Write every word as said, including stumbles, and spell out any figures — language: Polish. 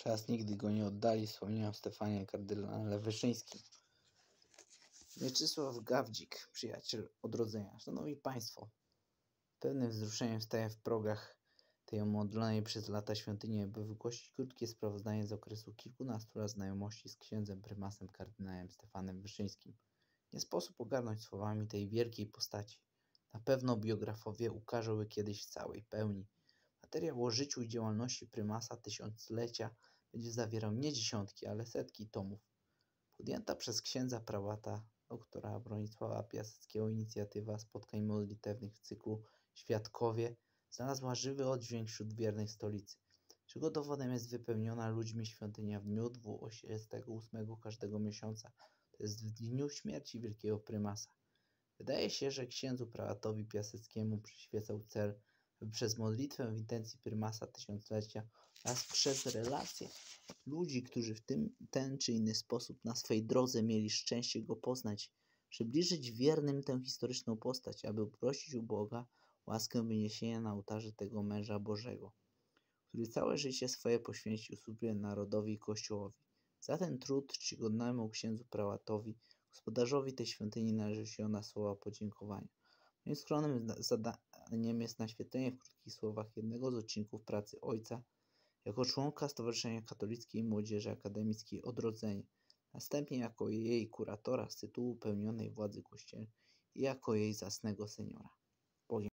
Czas nigdy go nie oddali, wspomniał Stefanie kardynale Wyszyńskim. Mieczysław Gawdzik, przyjaciel odrodzenia. Szanowni Państwo, pewnym wzruszeniem staję w progach tej omodlonej przez lata świątyni, by wygłosić krótkie sprawozdanie z okresu kilkunastu lat znajomości z księdzem prymasem kardynałem Stefanem Wyszyńskim. Nie sposób ogarnąć słowami tej wielkiej postaci. Na pewno biografowie ukażą je kiedyś w całej pełni. Materiał o życiu i działalności prymasa tysiąclecia będzie zawierał nie dziesiątki, ale setki tomów. Podjęta przez księdza prałata doktora Bronisława Piaseckiego inicjatywa spotkań modlitewnych w cyklu Świadkowie znalazła żywy oddźwięk wśród wiernych stolicy, czego dowodem jest wypełniona ludźmi świątynia w dniu dwudziestego ósmego każdego miesiąca, to jest w dniu śmierci wielkiego prymasa. Wydaje się, że księdzu prałatowi Piaseckiemu przyświecał cel, by przez modlitwę w intencji prymasa tysiąclecia oraz przez relacje ludzi, którzy w tym, ten czy inny sposób na swej drodze mieli szczęście go poznać, przybliżyć wiernym tę historyczną postać, aby prosić u Boga łaskę wyniesienia na ołtarze tego męża Bożego, który całe życie swoje poświęcił służbie narodowi i Kościołowi. Za ten trud czcigodnemu księdzu prałatowi, gospodarzowi tej świątyni należy się na słowa podziękowania. Moim skromnym zadaniem jest naświetlenie w krótkich słowach jednego z odcinków pracy ojca jako członka Stowarzyszenia Katolickiej Młodzieży Akademickiej Odrodzenie, następnie jako jej kuratora z tytułu pełnionej władzy kościelnej i jako jej zacnego seniora.